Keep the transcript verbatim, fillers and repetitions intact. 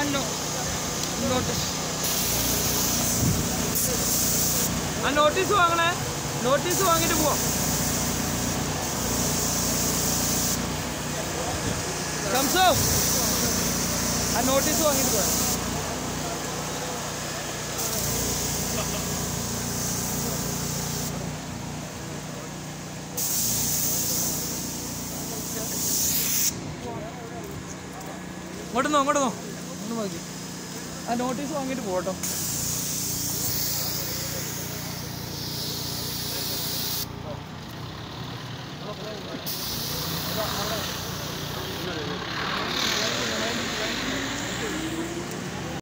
ആ നോട്ടീസ് ആ notice വാങ്ങണേ. Notice വാങ്ങിയിട്ട് പോവാം. ശംസോ ആ നോട്ടീസ് വാങ്ങിയിട്ട് പോവാം. ഇങ്ങോട്ട് നോ അങ്ങോട്ട് നോ ഒന്ന് നോക്കി ആ നോട്ടീസ് വാങ്ങിയിട്ട് പോട്ടോ.